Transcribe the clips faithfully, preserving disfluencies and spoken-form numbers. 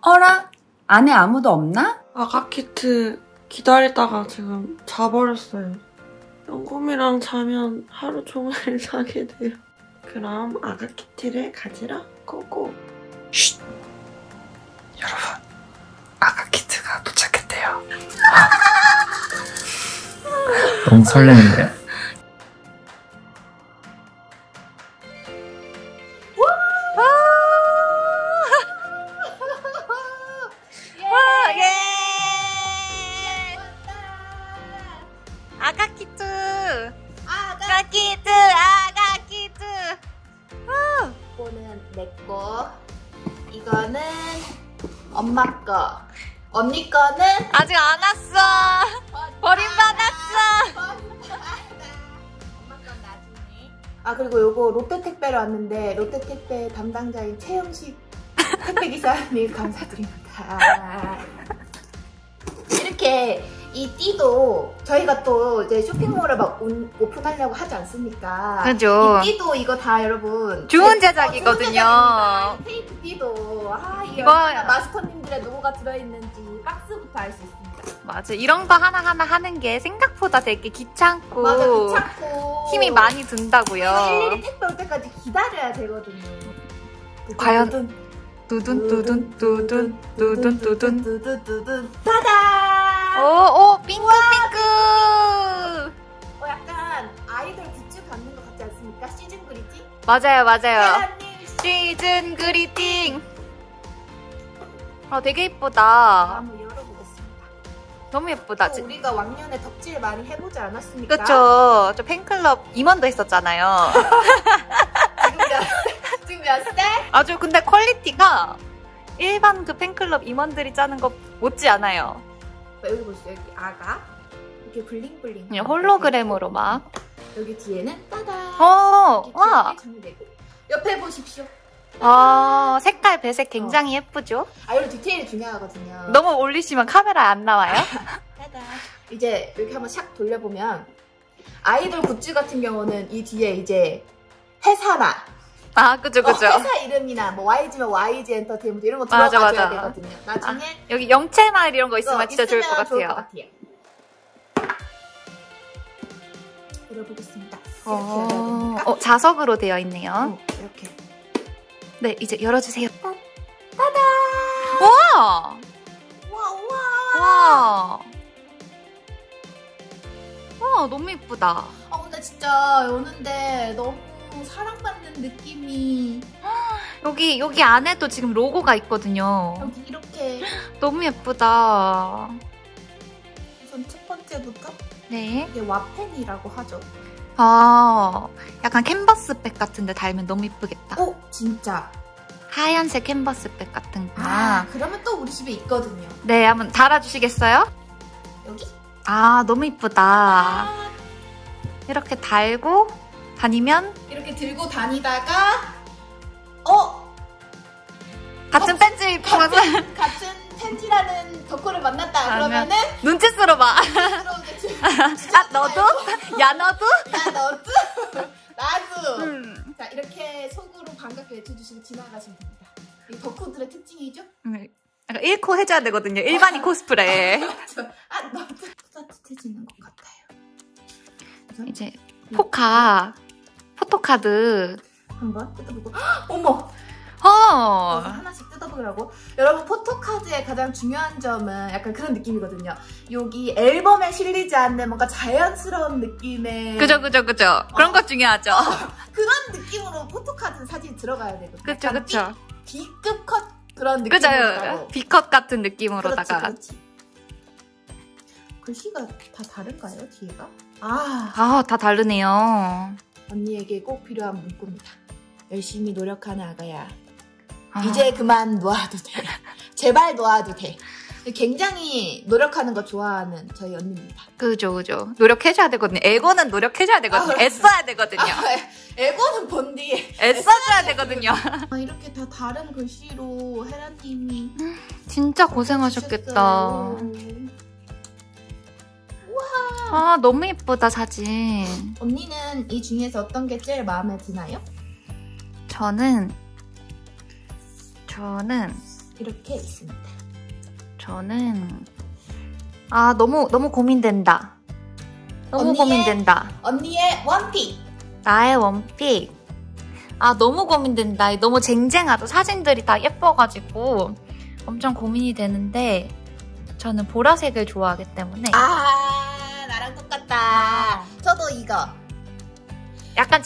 어라? 안에 아무도 없나? 아가키트 기다리다가 지금 자버렸어요. 영곰이랑 자면 하루 종일 자게 돼요. 그럼 아가키트를 가지러 고고. 쉿! 여러분, 아가키트가 도착했대요. 너무 설레는데요? 아가키트! 아가키트! 아가키트! 이거는 내 거, 이거는 엄마 거, 언니 거는 아직 안 왔어! 버림받았어! 엄마 건 나중에. 아, 그리고 요거 롯데 택배로 왔는데 롯데 택배 담당자인 최영식 택배 기사님 감사드립니다. 이렇게 이 띠도 저희가 또 이제 쇼핑몰을 막 온, 오픈하려고 하지 않습니까? 그죠. 이 띠도 이거 다 여러분 좋은 제, 제작이거든요. 어, 좋은 제작입니다. 테이프 띠도 아 이게 이거- 얼마나 마스터님들의 노고가 들어있는지 박스부터 알 수 있습니다. 맞아. 이런 거 하나하나 하는 게 생각보다 되게 귀찮고, 맞아, 귀찮고 힘이 많이 든다고요. 이거 일일이 택배 올 때까지 기다려야 되거든요. 과연 두둔, 두둔 두둔 두둔 두둔 두둔 두둔 두둔 따단! 오오 핑크 핑크. 어, 약간 아이돌 굿즈 받는 것 같지 않습니까? 시즌 그리팅? 맞아요 맞아요. 사장님, 시즌 그리팅. 아 되게 예쁘다. 한번 열어보겠습니다. 너무 예쁘다. 또 우리가 왕년에 덕질 많이 해보지 않았습니까? 그쵸. 저 팬클럽 임원도 했었잖아요. 지금 몇 살? 지금 몇 살? 아주 근데 퀄리티가 일반 그 팬클럽 임원들이 짜는 것 못지 않아요. 여기 보세요. 여기 아가 이렇게 블링블링. 그냥 홀로그램으로 막. 여기 뒤에는 따단. 어, 이렇게 와. 귀엽게 장식되고. 옆에 보십시오. 아, 색깔 배색 굉장히 예쁘죠? 아, 이런 디테일이 중요하거든요. 너무 올리시면 카메라에 안 나와요? 따단. 이제 이렇게 한번 샥 돌려보면 아이돌 굿즈 같은 경우는 이 뒤에 이제 회사나 아, 그죠, 그죠. 어, 회사 이름이나 뭐 와이지면 와이지 엔터테인먼트 이런 거 맞아, 들어가줘야 맞아. 되거든요. 나중에 여기 영채말 이런 거 있으면 어, 진짜 좋을 것 있으면 같아요. 같아요. 열어보겠습니다. 이렇게 어, 열어야 됩니까? 어, 자석으로 되어 있네요. 어, 이렇게. 네, 이제 열어주세요. 따단! 와! 우와, 우와! 와! 와, 너무 예쁘다. 아, 근데 진짜 오는데 너무 사랑받는 느낌이. 여기, 여기 안에도 지금 로고가 있거든요. 여기 이렇게. 너무 예쁘다. 우선 첫 번째부터 네. 이게 와펜이라고 하죠. 아, 약간 캔버스백 같은데 달면 너무 예쁘겠다. 오, 진짜. 하얀색 캔버스백 같은구나. 아, 그러면 또 우리 집에 있거든요. 네, 한번 달아주시겠어요? 여기? 아, 너무 예쁘다. 아, 이렇게 달고 다니면 이렇게 들고 다니다가 어? 같은 팬츠 입고 같은, 같은 팬티라는 덕후를 만났다 그러면- 그러면은 눈치 쓰러 봐. 부끄러운데 주- 아, 너도? 야, 너도? 야 너도? 나도 음. 자 이렇게 속으로 반갑게 외쳐주시고 지나가시면 됩니다. 이 덕후들의 특징이죠? 음, 약간 잃고 해줘야 되거든요. 일반인 코스프레. 아 너도 따뜻해지는 것 같아요. 우선 이제 포카, 포토카드. 한번 뜯어보고 헉, 어머! 어. 그래서 하나씩 뜯어보라고. 여러분 포토카드의 가장 중요한 점은 약간 그런 느낌이거든요. 여기 앨범에 실리지 않는 뭔가 자연스러운 느낌의 그죠, 그죠, 그죠. 그런 거 중요하죠. 그런 느낌으로 포토카드 사진 들어가야 되거든요. 그죠, 약간 그죠. B, B급 컷 그런 그죠. 느낌으로. B컷 같은 느낌으로다가. 그렇지, 그렇지. 글씨가 다 다른가요, 뒤에가? 아, 아, 다 다르네요. 언니에게 꼭 필요한 문구입니다. 열심히 노력하는 아가야. 아. 이제 그만 놓아도 돼. 제발 놓아도 돼. 굉장히 노력하는 거 좋아하는 저희 언니입니다. 그죠, 그죠. 노력해줘야 되거든요. 에고는 노력해줘야 되거든요. 아, 애써야 되거든요. 아, 에고는 본디. 애써줘야 되거든요. 아, 이렇게 다 다른 글씨로 헤라님이 진짜 고생하셨겠다. 하셨어요. 아, 너무 예쁘다, 사진. 언니는 이 중에서 어떤 게 제일 마음에 드나요? 저는, 저는 이렇게 있습니다. 저는 아 너무 너무 고민된다. 너무 언니의- 고민된다. 언니의 원픽. 나의 원픽. 아 너무 고민된다. 너무 쟁쟁하다. 사진들이 다 예뻐가지고 엄청 고민이 되는데 저는 보라색을 좋아하기 때문에 아 나랑 똑같다. 저도 이거. 약간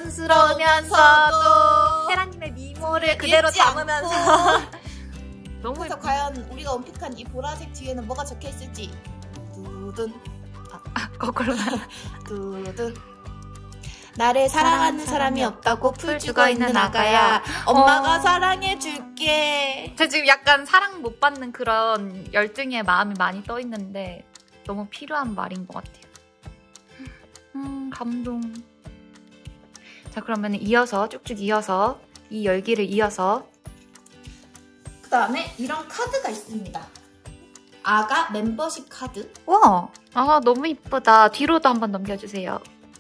자연스러우면서도 헤라님의 미모를 그대로 읽지 담으면서 너무 그래서 과연 우리가 원픽한 이 보라색 뒤에는 뭐가 적혀 있을지. 두둔 거꾸로 두둔. 나를 사랑하는 사람이 없다고 풀 죽어 있는 아가야. 아가야. 엄마가 어. 사랑해줄게. 저 지금 약간 사랑 못 받는 그런 열등의 마음이 많이 떠 있는데 너무 필요한 말인 것 같아요. 음 감동. 자 그러면 이어서 쭉쭉 이어서 이 열기를 이어서 그 다음에 이런 카드가 있습니다. 아가 멤버십 카드. 와, 아 너무 이쁘다. 뒤로도 한번 넘겨주세요.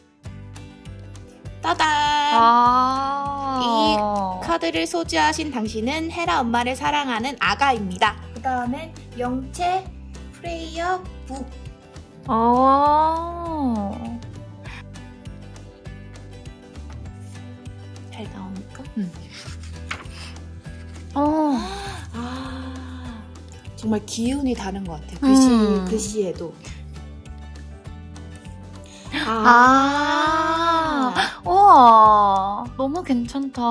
따단. 아 카드를 소지하신 당신은 헤라 엄마를 사랑하는 아가입니다. 그 다음에 영채 프레이어 북. 어. 잘 나옵니까? 어. 아 정말 기운이 다른 것 같아요. 글씨, 음. 글씨에도. 아. 우와. 너무 괜찮다.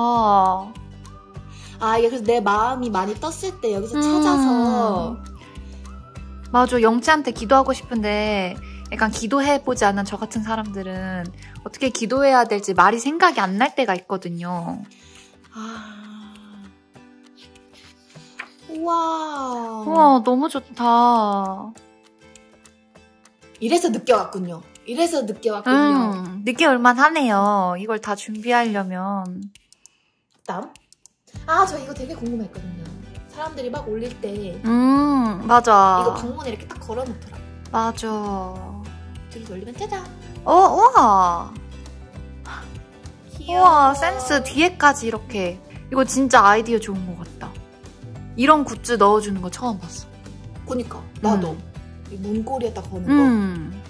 아 이게 그래서 내 마음이 많이 떴을 때 여기서 음. 찾아서. 맞아. 영채한테 기도하고 싶은데 약간 기도해보지 않은 저 같은 사람들은 어떻게 기도해야 될지 말이 생각이 안 날 때가 있거든요. 아. 우와. 우와, 너무 좋다. 이래서 늦게 왔군요. 이래서 늦게 왔군요. 음, 늦게 올만하네요. 이걸 다 준비하려면. 다음. 아, 저 이거 되게 궁금했거든요. 사람들이 막 올릴 때 음, 맞아. 이거 방문에 이렇게 딱 걸어놓더라고. 맞아. 뒤로 돌리면 짜잔. 어, 우와. 귀여워. 우와, 센스 뒤에까지 이렇게. 이거 진짜 아이디어 좋은 것 같다. 이런 굿즈 넣어주는 거 처음 봤어. 그니까 나도 음. 이 문고리에다 거는 음.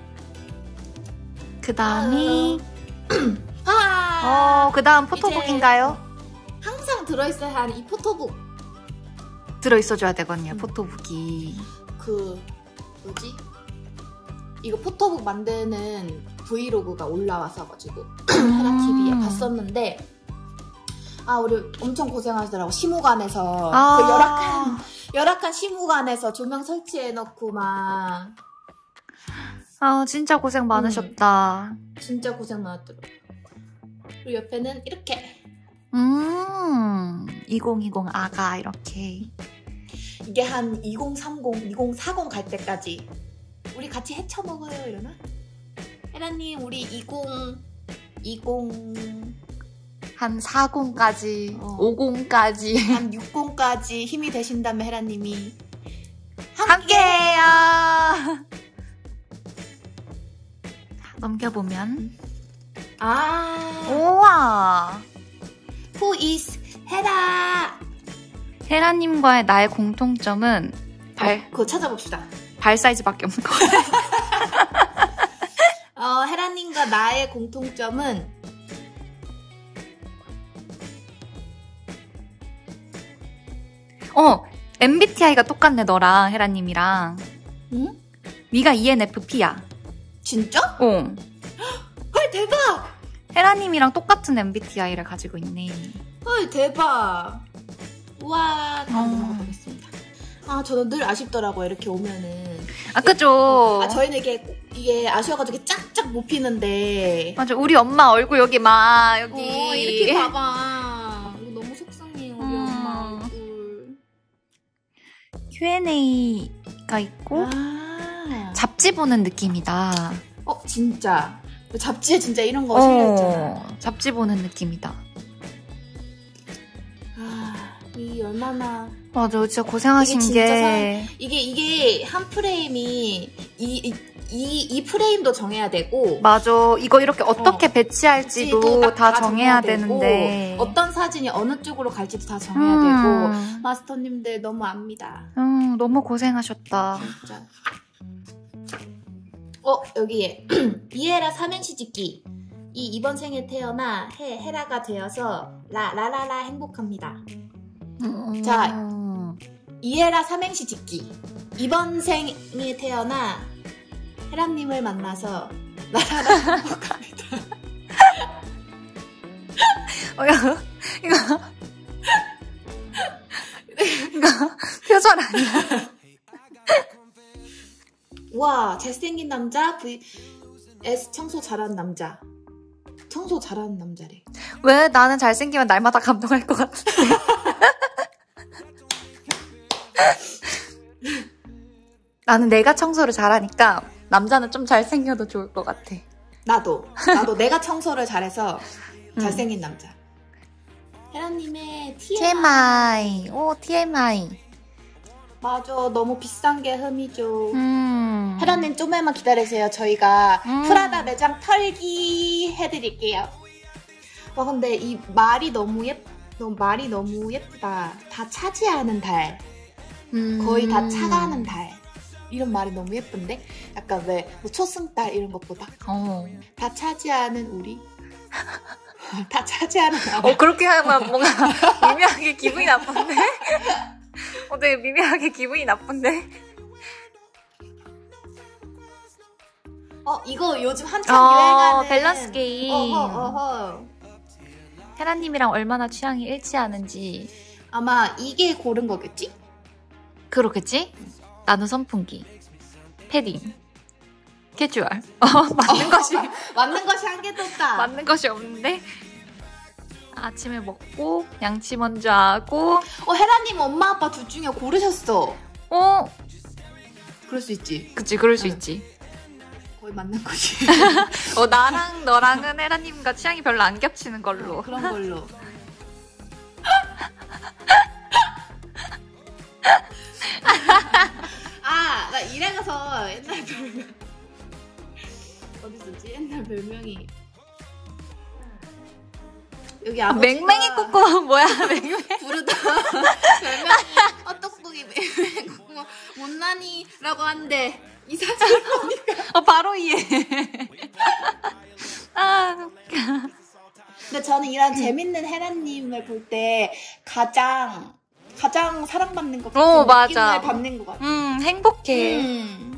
그 다음이, 거. 아. 어, 그 다음 포토북인가요? 항상 들어있어야 하는 이 포토북. 들어있어줘야 되거든요, 음. 포토북이. 그 뭐지? 이거 포토북 만드는 브이로그가 올라와서가지고 헤라티비에 음. 봤었는데 아 우리 엄청 고생하시더라고. 시무관에서 아. 그 열악한 열악한 시무관에서 조명 설치해놓고 막 아, 진짜 고생 많으셨다. 진짜 고생 많았더라고. 그리고 옆에는 이렇게 음, 이천이십 아가, 이렇게. 이게 한 이천삼십, 이천사십 갈 때까지 우리 같이 헤쳐 먹어요 이러나? 헤라님 우리 이십, 이십 한 사십까지, 어. 오십까지. 한 육십까지 힘이 되신다면 헤라님이 함께해요. 넘겨보면. 아 우와. Who is 헤라? 헤라님과의 나의 공통점은 발, 그거 찾아봅시다. 발 사이즈밖에 없는 것 같아요. 어, 헤라님과 나의 공통점은 어, 엠비티아이가 똑같네, 너랑 헤라님이랑. 응? 위가 이엔에프피야. 진짜? 어. 헐 대박! 헤라님이랑 똑같은 엠비티아이를 가지고 있네. 헐 대박! 우와 다음 어. 넘어가 보겠습니다. 아 저는 늘 아쉽더라고요 이렇게 오면은. 아, 그죠? 아 저희는 이게 이게 아쉬워가지고 이렇게 짝짝 못 피는데. 맞아, 우리 엄마 얼굴 여기 막, 여기. 어, 이렇게 봐봐. 이거 너무 속상해요 우리 음. 엄마 얼굴. 큐앤에이가 있고, 아. 잡지 보는 느낌이다. 어 진짜 잡지에 진짜 이런 거 실려있잖아. 어, 잡지 보는 느낌이다. 아, 이 얼마나 맞아, 진짜 고생하신 이게 진짜 게. 이게 이게 한 프레임이 이, 이 이, 이 프레임도 정해야 되고 맞아. 이거 이렇게 어떻게 어, 배치할지도 지도 다, 다 정해야 되고, 되는데. 어떤 사진이 어느 쪽으로 갈지도 다 정해야 음. 되고 마스터님들 너무 압니다. 음, 너무 고생하셨다. 진짜. 어 여기에 이에라 삼행시 짓기. 이 이번 생에 태어나 해 헤라가 되어서 라 라라라 행복합니다. 음. 자, 이에라 삼행시 짓기. 이번 생에 태어나 헤라님을 만나서 라라라 행복합니다. 어, 야, 이거 이거 표절 아니야? 와 잘생긴 남자 vs 청소 잘하는 남자. 청소 잘하는 남자래. 왜 나는 잘생기면 날마다 감동할 것 같은데. 나는 내가 청소를 잘하니까 남자는 좀 잘생겨도 좋을 것 같아. 나도 나도 내가 청소를 잘해서 음. 잘생긴 남자. 헤라님의 티엠아이. 티엠아이. 오, 티엠아이. 맞아 너무 비싼 게 흠이죠. 음. 헤라님 좀만 기다리세요. 저희가 음. 프라다 매장 털기 해드릴게요. 와 근데 이 말이 너무 예 너무 말이 너무 예쁘다. 다 차지하는 달. 음. 거의 다 차가는 달. 이런 말이 너무 예쁜데? 약간 왜 뭐 초승달 이런 것보다 어. 다 차지하는 우리? 다 차지하는 날. 어, 그렇게 하면 뭔가 미묘하게 기분이 나쁜데? 어, 되게 미묘하게 기분이 나쁜데? 어 이거 요즘 한참 어, 유행하는 밸런스 게임. 어허 어허. 헤라님이랑 얼마나 취향이 일치하는지. 아마 이게 고른 거겠지? 그렇겠지? 나는 선풍기, 패딩, 캐주얼. 어, 맞는 것이 맞는 것이 한 개도 없다. 맞는 것이 없는데 아침에 먹고 양치 먼저 하고. 어 헤라님 엄마 아빠 둘 중에 고르셨어. 어, 그럴 수 있지. 그치, 그럴 수 응. 있지. 거의 맞는 거지. 어, 나랑 너랑은 헤라님과 취향이 별로 안 겹치는 걸로. 그런 걸로. 아, 나 일해 가서 옛날 별명 어디 있었지? 옛날 별명이 여기 아, 아버지가 맹맹이 꼬꼬마 뭐야? 맹맹. 부르던 별명 어 떡국이 맹맹이 꼬꼬마 못난이라고 하는데 이 사진을 보니까 어, 바로 이해. 아, 웃겨. 근데 저는 이런 재밌는 헤라님을 볼 때 가장 가장 사랑받는 것 같은 어, 맞아. 느낌을 받는 것 같아. 음, 행복해. 음.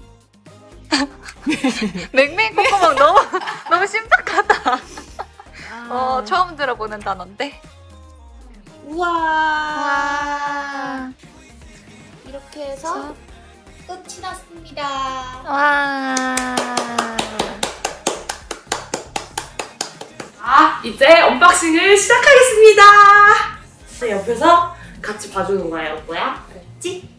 맹맹이 꼬꼬마 너무 너무 심각하다. 아. 어, 처음 들어보는 단어인데. 우와. 와. 이렇게 해서 끝이 났습니다. 와. 자, 이제 언박싱을 시작하겠습니다. 옆에서 같이 봐주는 거야, 여보야. 알았지?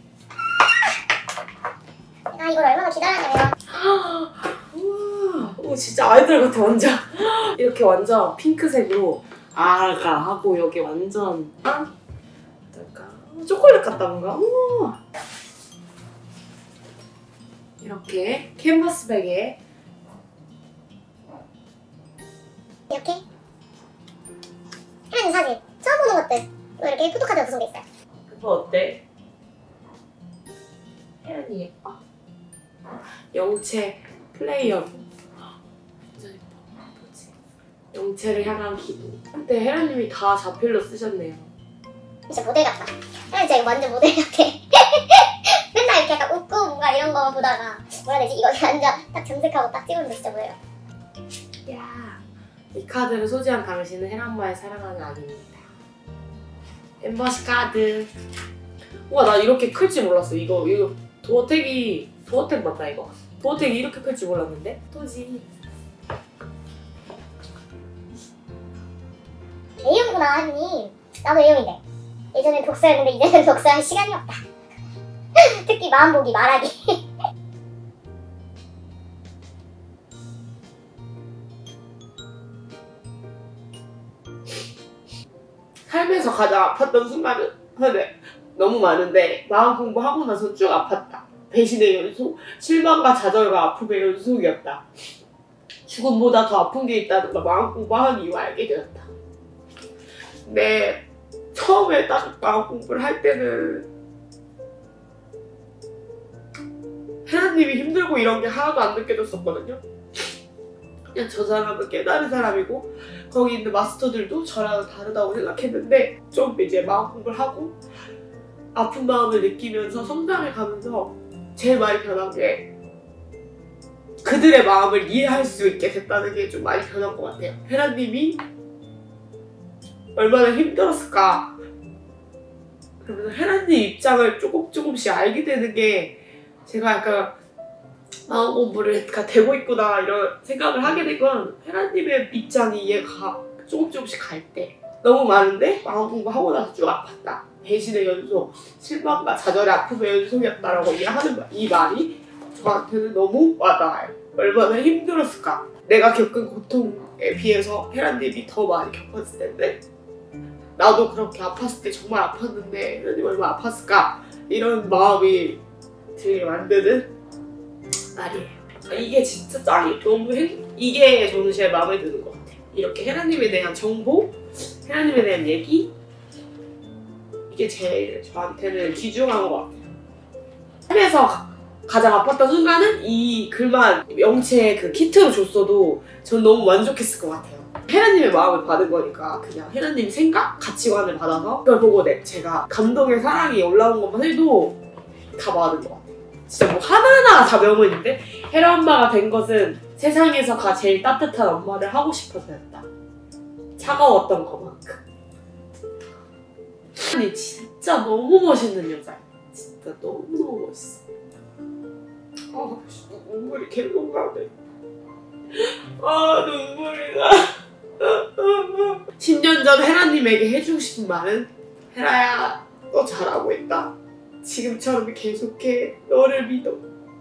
아 이걸 얼마나 기다렸냐면 우와, 오, 진짜 아이들 같아, 완전. 이렇게 완전 핑크색으로 아가 하고 여기 완전 어떨까? 초콜릿 같다, 뭔가. 우와. 이렇게 캔버스백에 이렇게 헤라님 사진 처음 보는 것들 또 이렇게 포토카드가 구성돼 있어요. 그거 어때? 혜연이 예뻐. 영채 플레이어. 진짜 예뻐. 그치? 영채를 향한 기도. 한때 혜연님이 다 자필로 쓰셨네요. 진짜 모델 같다. 헤라님 진짜 이거 완전 모델 같아. 맨날 이렇게 약간 웃고 뭔가 이런 거 보다가 뭐라 해야 되지? 이거 완전 딱 정색하고 딱 찍었는데 진짜 뭐예요? 야, 이 카드를 소지한 당신은 혜란마의 사랑하는 아기입니다. 엠버시 카드. 우와, 나 이렇게 클 줄 몰랐어. 이거 이거 도어택이 도어택 맞다 이거. 도어택이 이렇게 클 줄 몰랐는데. 토지. A형구나 하니 나도 A형인데 예전엔 독서였는데 이제는 독서할 시간이 없다. 특히 마음보기 말하기. 삶에서 가장 아팠던 순간은 네, 너무 많은데 마음 공부하고 나서 쭉 아팠다. 배신의 연속, 실망과 좌절과 아픔의 연속이었다. 죽음보다 더 아픈 게 있다는 걸 마음 공부한 이후 알게 되었다. 근데 처음에 딱 마음 공부를 할 때는 헤라님이 힘들고 이런 게 하나도 안 느껴졌었거든요. 그냥 저 사람은 깨달은 사람이고 거기 있는 마스터들도 저랑은 다르다고 생각했는데 좀 이제 마음 공부를 하고 아픈 마음을 느끼면서 성장해 가면서 제일 많이 변한 게 그들의 마음을 이해할 수 있게 됐다는 게 좀 많이 변한 것 같아요. 헤라님이 얼마나 힘들었을까. 그러면서 헤라님 입장을 조금 조금씩 알게 되는 게 제가 약간 마음 공부를 다 되고 있구나 이런 생각을 하게 된 건 헤라님의 입장이 이해가 조금 조금씩 갈 때 너무 많은데 마음 공부하고 나서 쭉 아팠다. 배신의 연속, 실망과 좌절의 아픔의 연속이었다라고 이해하는 이 말이 저한테는 너무 와닿아요. 얼마나 힘들었을까. 내가 겪은 고통에 비해서 헤라님이 더 많이 겪었을 텐데 나도 그렇게 아팠을 때 정말 아팠는데 헤라님 얼마나 아팠을까 이런 마음이 들게 만드는 말이에요. 이게 진짜 짱이 너무 행... 이게 저는 제일 마음에 드는 것 같아요. 이렇게 헤라님에 대한 정보, 헤라님에 대한 얘기 이게 제일 저한테는 귀중한 것 같아요. 삶에서 가장 아팠던 순간은 이 글만 명체 그 키트로 줬어도 전 너무 만족했을 것 같아요. 헤라님의 마음을 받은 거니까 그냥 헤라님 생각, 가치관을 받아서 그걸 보고 내, 제가 감동의 사랑이 올라온 것만 해도 다 받은 것 같아요. 진짜 뭐 하나하나가 다 명언인데 헤라 엄마가 된 것은 세상에서가 제일 따뜻한 엄마를 하고 싶어서였다. 차가웠던 것만큼. 아니 진짜 너무 멋있는 여자야. 진짜 너무너무 멋있어. 아 눈물이 계속 나네. 아 눈물이 나. 십 년 전 헤라님에게 해주고 싶은 말은 헤라야 너 잘하고 있다. 지금처럼 계속해. 너를 믿어.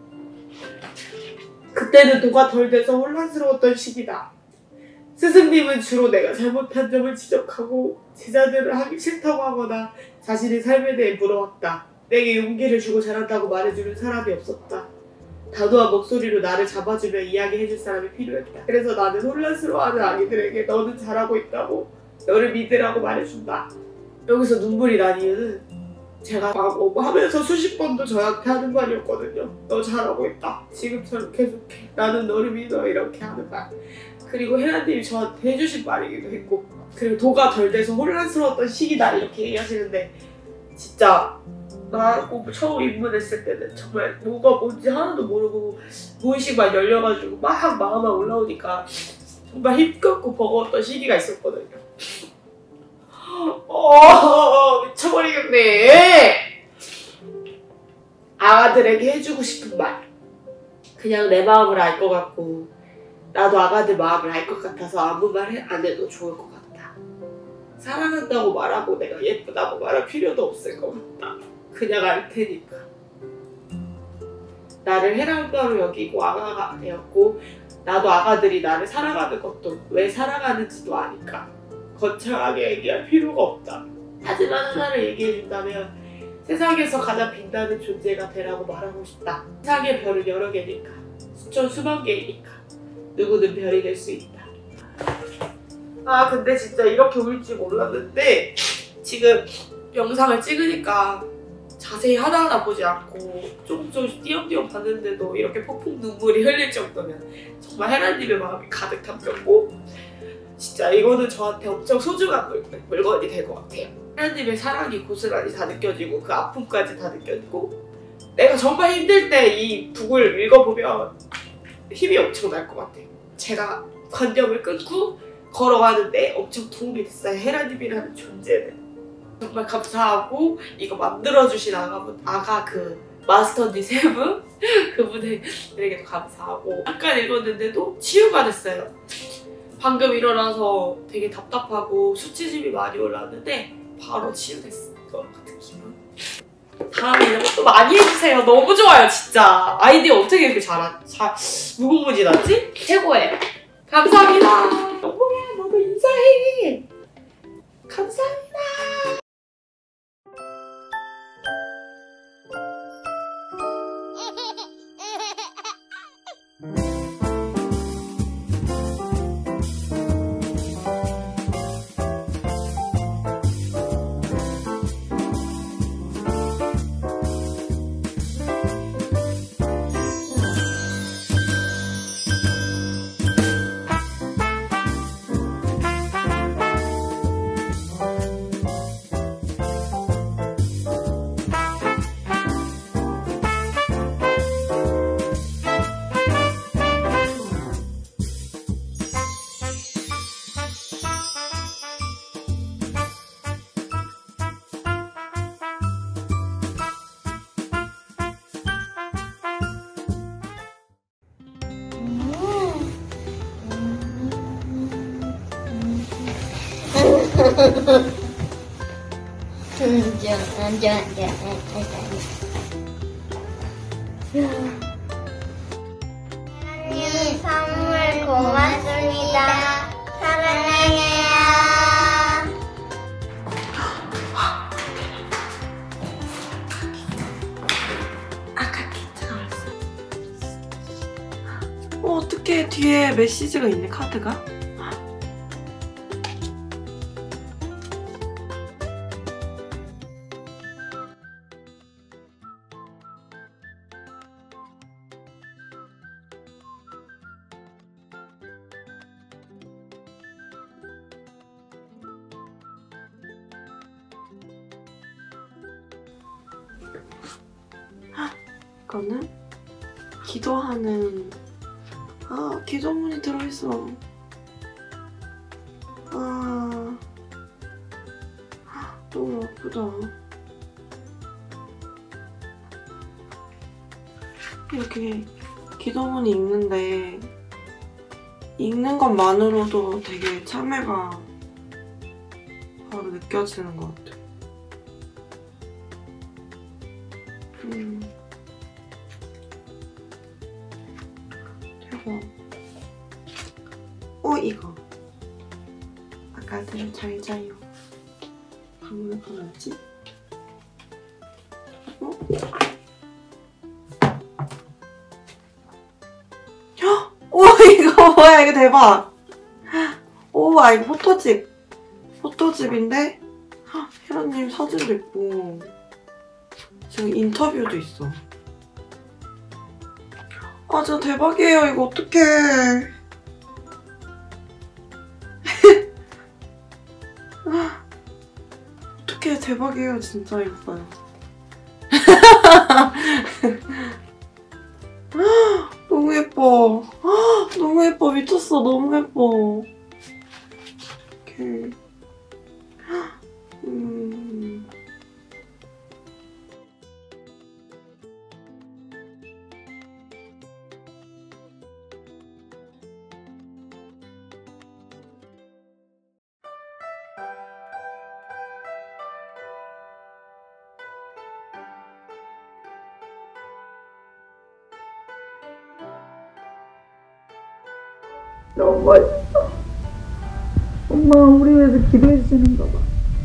그때는 도가 덜 돼서 혼란스러웠던 시기다. 스승님은 주로 내가 잘못한 점을 지적하고 제자들을 하기 싫다고 하거나 자신의 삶에 대해 물어왔다. 내게 용기를 주고 잘한다고 말해주는 사람이 없었다. 단호한 목소리로 나를 잡아주며 이야기해줄 사람이 필요했다. 그래서 나는 혼란스러워하는 아기들에게 너는 잘하고 있다고 너를 믿으라고 말해준다. 여기서 눈물이 난 이유는 제가 막 뭐 하면서 수십 번도 저한테 하는 말이었거든요. 너 잘하고 있다. 지금처럼 계속해. 나는 너를 믿어. 이렇게 하는 말. 그리고 헤라님이 저한테 해주신 말이기도 했고 그리고 도가 덜 돼서 혼란스러웠던 시기다 이렇게 얘기하시는데 진짜 나 공부 처음 입문했을 때는 정말 뭐가 뭔지 하나도 모르고 무의식만 열려가지고 막 마음만 올라오니까 정말 힘겹고 버거웠던 시기가 있었거든요. 어 미쳐버리겠네. 아가들에게 해주고 싶은 말. 그냥 내 마음을 알 것 같고 나도 아가들 마음을 알 것 같아서 아무 말 안 해도 좋을 것 같다. 사랑한다고 말하고 내가 예쁘다고 말할 필요도 없을 것 같다. 그냥 알 테니까. 나를 헤라 엄마로 여기고 아가가 되었고 나도 아가들이 나를 사랑하는 것도 왜 사랑하는지도 아니까 거창하게 얘기할 필요가 없다. 하지만 하나를 얘기해준다면 세상에서 가장 빛나는 존재가 되라고 말하고 싶다. 세상의 별은 여러 개니까 수천 수만 개이니까 누구든 별이 될 수 있다. 아 근데 진짜 이렇게 울 줄 몰랐는데 지금 영상을 찍으니까 자세히 하나하나 보지 않고 조금 조금씩 띄엄띄엄 봤는데도 이렇게 폭풍 눈물이 흘릴 정도면 정말 헤라님의 마음이 가득 담겼고 진짜 이거는 저한테 엄청 소중한 물, 물건이 될 것 같아요. 헤라님의 사랑이 고스란히 다 느껴지고 그 아픔까지 다 느껴지고 내가 정말 힘들 때 이 북을 읽어보면 힘이 엄청 날 것 같아요. 제가 관념을 끊고 걸어가는데 엄청 도움이 됐어요. 헤라님이라는 존재는. 정말 감사하고 이거 만들어주신 아가분, 아가 그 마스터님 세 분 그분들에게도 감사하고 잠깐 읽었는데도 치유가 됐어요. 방금 일어나서 되게 답답하고 수치심이 많이 올랐는데 바로 치유됐을 것 같은 기분. 다음에 이런 것도 많이 해주세요. 너무 좋아요 진짜. 아이디어 어떻게 이렇게 잘, 잘 무궁무진하지? 최고예요. 감사합니다. 너무야 너무 인사해. 감사합니다. 안녕, 안녕, 안녕, 안녕. 선물 고맙습니다. 사랑해요. 아카키트가 왔어. 어, 어떻게 뒤에 메시지가 있네, 카드가? 이거는 기도하는 아 기도문이 들어있어. 아 너무 예쁘다. 이렇게 기도문이 읽는데 읽는 것만으로도 되게 참회가 바로 느껴지는 것 같아. 음. 어 이거 아까들 잘 자요. 방문을 걸었지? 어? 헉! 오 이거 뭐야 이거 대박. 오 아 이거 포토집 포토집인데 헉, 혜라님 사진도 있고 지금 인터뷰도 있어. 아 진짜 대박이에요. 이거 어떡해. 어떡해 대박이에요 진짜. 이거 봐요. 너무 예뻐. 너무 예뻐. 미쳤어. 너무 예뻐. 이렇게 음... 너무 멋있어. 엄마 우리 위해서 기도해 주시는 거 봐.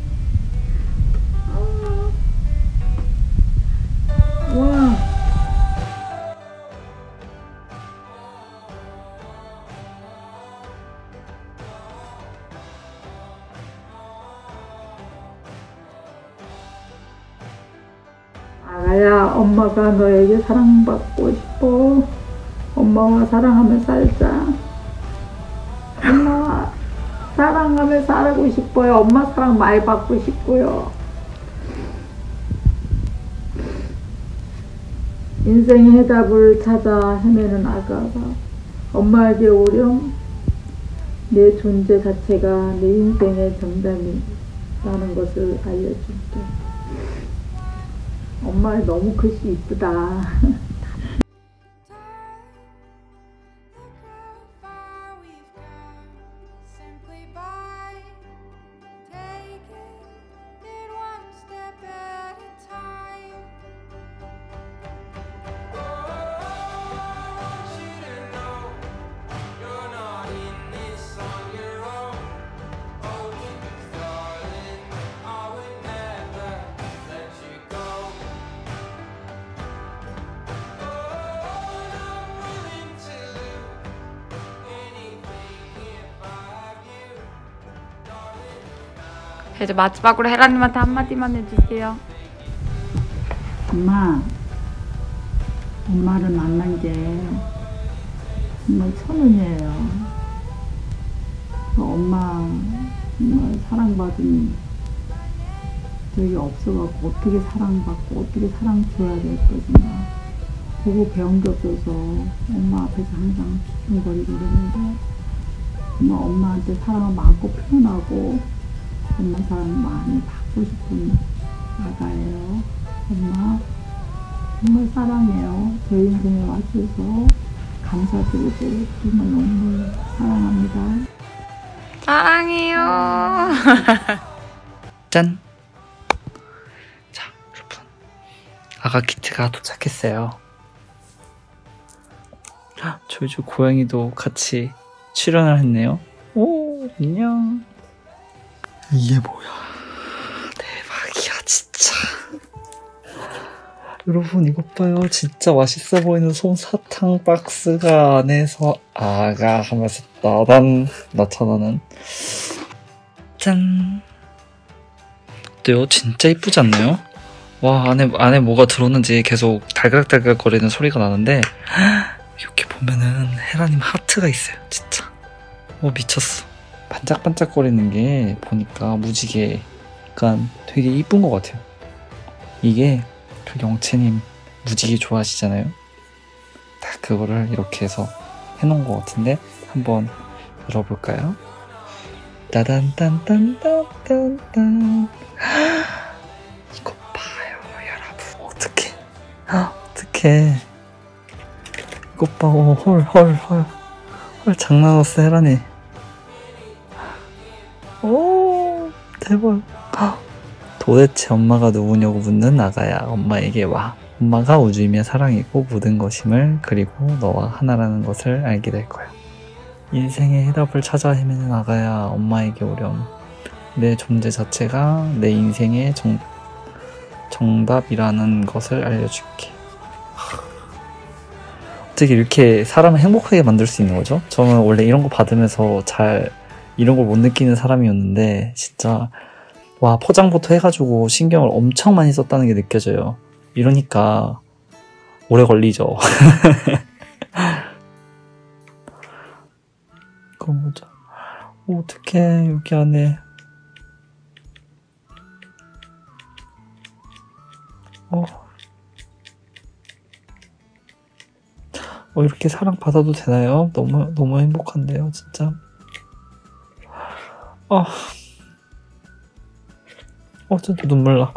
아. 와. 아가야, 엄마가 너에게 사랑받고 싶어. 엄마와 사랑하며 살자. 엄마 사랑하며 살고 싶어요. 엄마 사랑 많이 받고 싶고요. 인생의 해답을 찾아 헤매는 아가가 엄마에게 오렴. 내 존재 자체가 내 인생의 정답이라는 것을 알려줄게. 엄마 너무 글씨 이쁘다. 이제 마지막으로 혜라님한테 한마디만 해주세요. 엄마, 엄마를 만난 게 정말 천운이에요. 엄마 정말 사랑받은 적이 없어갖고 어떻게 사랑받고 어떻게 사랑 줘야 될 것인가 보고 배운 게 없어서 엄마 앞에서 항상 쭈쭈거리고 그랬는데 정말 엄마한테 사랑을 마음껏 표현하고 엄마 사랑 많이 받고 싶은 아가예요. 엄마 정말 사랑해요. 저희 인생에 와주셔서 감사드리고 정말 너무 사랑합니다. 아 사랑해요. 짠! 자, 여러분. 아가 키트가 도착했어요. 저희 집 고양이도 같이 출연을 했네요. 오, 안녕. 이게 뭐야. 대박이야, 진짜. 여러분, 이것 봐요. 진짜 맛있어 보이는 솜사탕 박스가 안에서 아가 하면서 따단 나타나는. 짠. 어때요? 진짜 이쁘지 않나요? 와, 안에, 안에 뭐가 들어오는지 계속 달각달각 거리는 소리가 나는데, 이렇게 보면은 헤라님 하트가 있어요. 진짜. 어, 미쳤어. 반짝반짝거리는 게 보니까 무지개 약간 되게 이쁜 것 같아요. 이게 그 영채님 무지개 좋아하시잖아요. 딱 그거를 이렇게 해서 해놓은 것 같은데 한번 열어볼까요? 따단딴딴딴딴딴. 이거 봐요, 여러분. 어떡해. 어떡해. 이것 봐. 오, 헐, 헐, 헐. 헐, 장난 없어, 헤라니. 오, 대박. 도대체 엄마가 누구냐고 묻는 아가야. 엄마에게 와. 엄마가 우주이며 사랑이고 모든 것임을, 그리고 너와 하나라는 것을 알게 될 거야. 인생의 해답을 찾아 헤매는 아가야. 엄마에게 오렴. 내 존재 자체가 내 인생의 정, 정답이라는 것을 알려줄게. 어떻게 이렇게 사람을 행복하게 만들 수 있는 거죠? 저는 원래 이런 거 받으면서 잘 이런 걸 못 느끼는 사람이었는데 진짜 와, 포장부터 해가지고 신경을 엄청 많이 썼다는 게 느껴져요. 이러니까 오래 걸리죠. 그건 뭐죠? 어떡해, 여기 안에. 어. 어, 이렇게 사랑 받아도 되나요? 너무, 너무 행복한데요, 진짜. 아. 어, 진짜 눈물 나.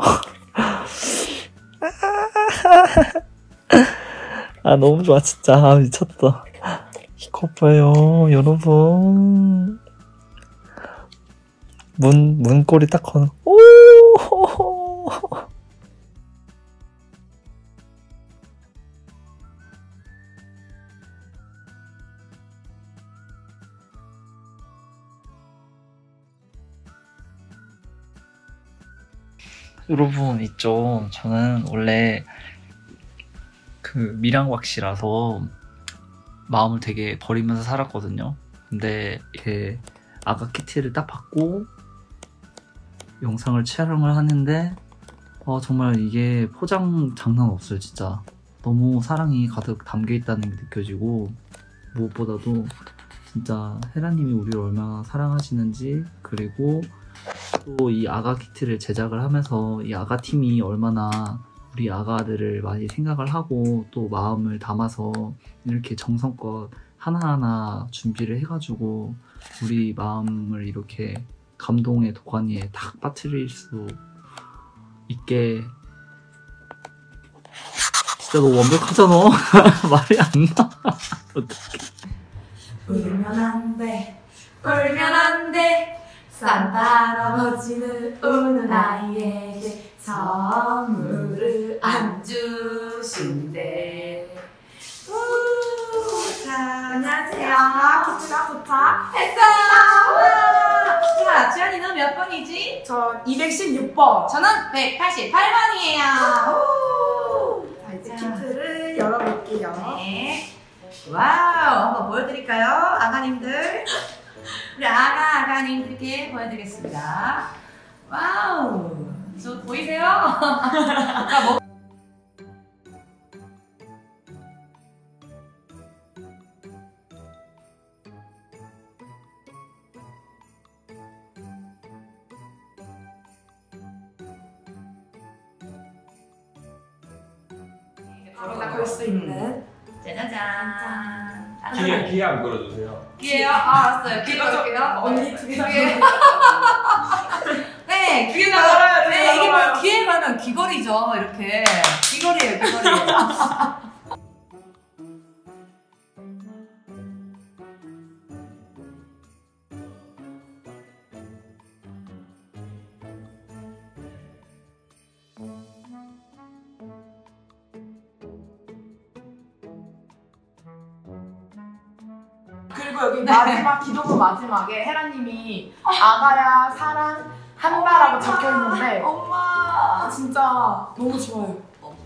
아, 너무 좋아, 진짜. 아, 미쳤다. 이거 봐요, 여러분. 문, 문꼬리 딱 거는. 오! 여러분 있죠. 저는 원래 그 밀양왁씨라서 마음을 되게 버리면서 살았거든요. 근데 이렇게 아가 키티를 딱 받고 영상을 촬영을 하는데 어, 정말 이게 포장 장난 없어요. 진짜 너무 사랑이 가득 담겨 있다는 게 느껴지고, 무엇보다도 진짜 헤라님이 우리를 얼마나 사랑하시는지, 그리고 또 이 아가 키트를 제작을 하면서 이 아가 팀이 얼마나 우리 아가들을 많이 생각을 하고 또 마음을 담아서 이렇게 정성껏 하나하나 준비를 해가지고 우리 마음을 이렇게 감동의 도가니에 딱 빠뜨릴 수 있게. 진짜 너 완벽하잖아. 말이 안 나. 어떡해. 울면 안 돼, 울면 안 돼. 산타 할아버지는 우는 아이에게 선물을 안 주신대. 우, 자, 안녕하세요. 키트가 도착했어요. 자, 주연이는 몇 번이지? 저 이백십육 번. 저는 백팔십팔 번이에요. 자, 이제 키트를 열어볼게요. 네. 와우, 한번 보여드릴까요? 아가님들. 우리 아가 아가님들께 보여드리겠습니다. 와우, 저 보이세요? 아까 뭐 바로 걸 수 있는. 짜자잔. 귀에, 귀에 안 걸어주세요. 귀에요? 아, 알았어요. 귀에 걸을게요. 언니 두 개. 귀에. 네, 귀에 다 걸어요, 걸어요. 네, 다 이게 걸어요. 뭐 귀에 걸면 귀걸이죠. 이렇게. 귀걸이에요, 귀걸이. 그리고 여기 마지막 기도문 마지막에 헤라님이 아가야 사랑 한다라고 적혀 있는데 엄마 진짜 너무 좋아요.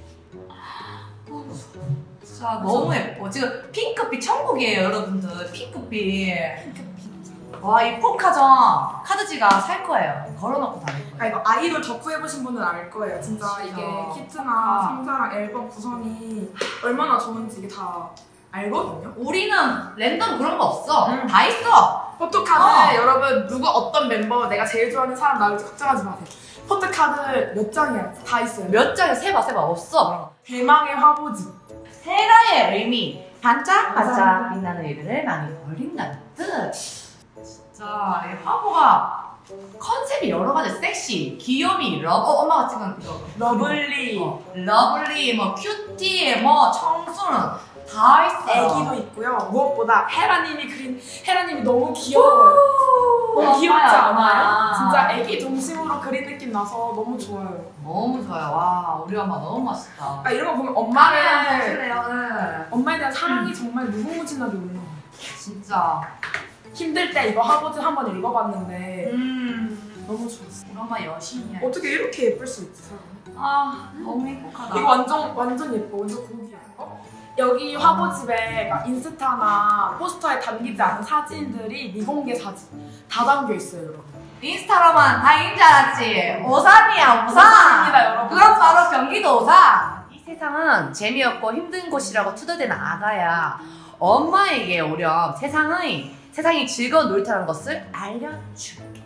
진짜 너무 예뻐. 지금 핑크빛 천국이에요, 여러분들. 핑크빛. 와, 이 폴카정 카드지가 살 거예요. 걸어놓고 다닐 거예요. 아, 이거 아이돌 덕후 해보신 분은 알 거예요. 진짜, 진짜. 이게 키트나 아. 상자랑 앨범 구성이 얼마나 좋은지 이게 다 알거든요. 우리는 랜덤 그런 거 없어. 음. 다 있어. 포토카드 어. 여러분 누구 어떤 멤버 내가 제일 좋아하는 사람 나올지 걱정하지 마세요. 포토카드 몇 장이야? 다 있어요. 몇 장이야? 세봐 세봐. 없어. 대망의 화보집. 헤라의 의미. 반짝반짝 빛나는 일들을 많이 버린다는 뜻. 진짜 이 화보가 컨셉이 여러 가지. 섹시, 귀요미, 러브. 어, 엄마가 찍은 그거. 러블리. 어, 러블리, 뭐 큐티, 뭐 청순. 다 있어요. 애기도 있고요. 무엇보다 헤라님이 그린 헤라님이 너무 귀여워요. 너무 귀엽지 않아요? 진짜 애기 동심으로 그린 느낌 나서 너무 좋아요. 너무 좋아요. 와, 우리 엄마 너무 멋있다. 아, 이런 거 보면 엄마를 네. 엄마에 대한 사랑이 음. 정말 무궁무진하게 올라와요. 진짜 힘들 때 이거 화보집 한번 읽어봤는데 음. 너무 좋았어. 우리 엄마 여신이야. 어떻게 이렇게 예쁠 수 있지, 사람? 아, 너무 행복하다. 이거 완전 완전 예뻐. 완전 고기야. 어? 여기 화보집에 막 인스타나 포스터에 담기지 않은 사진들이 미공개 사진 다 담겨 있어요, 여러분. 인스타로만 다인 줄 알았지. 오산이야, 오산. 오산입니다, 여러분. 그럼 바로 경기도 오산. 이 세상은 재미없고 힘든 곳이라고 투덜대는 아가야. 엄마에게 오렴 세상의 세상이 즐거운 놀이터라는 것을 알려줄게.